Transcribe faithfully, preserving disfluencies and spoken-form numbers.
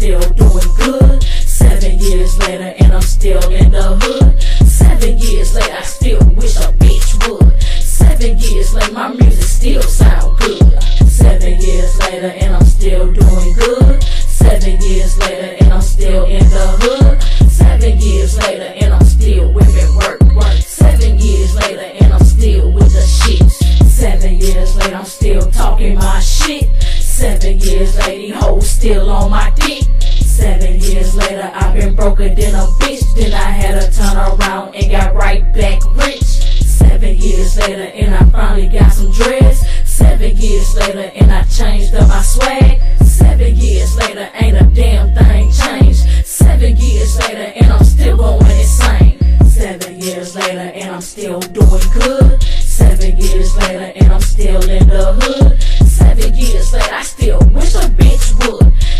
still doing good. Seven years later and I'm still in the hood. Seven years later I still wish a bitch would. Seven years later my music still sound good. Seven years later and I'm still doing good. Seven years later and I'm still in the hood. Seven years later and I'm still whipping work, work. Seven years later and I'm still with the shit. Seven years later I'm still talking my shit. Seven years later these hoes still on my dick. Seven years later I've been broker than a bitch. Then I had to turn around and got right back rich. Seven years later and I finally got some dreads. Seven years later and I changed up my swag. Seven years later ain't a damn thing changed. Seven years later and I'm still going insane. Seven years later and I'm still doing good. Seven years later and I'm still in the hood. Seven years later I still wish a bitch would.